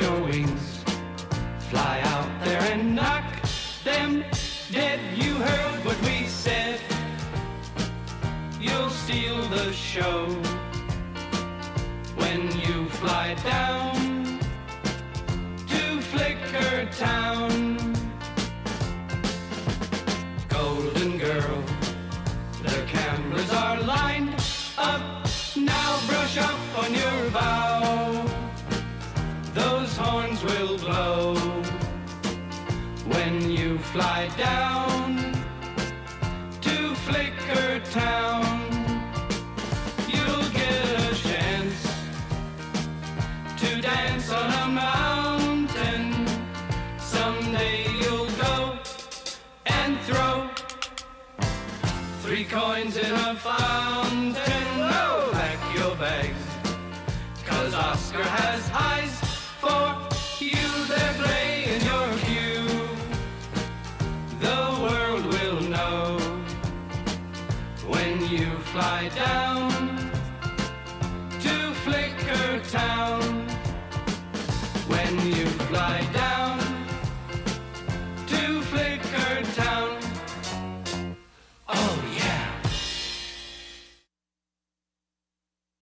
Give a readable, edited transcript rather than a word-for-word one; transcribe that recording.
your wings, fly out there and knock them dead. You heard what we said, you'll steal the show when you fly down to Flicker Town. Golden girl, the cameras are lined up. Now brush up on your bow. Those horns will blow when you fly down to Flicker Town.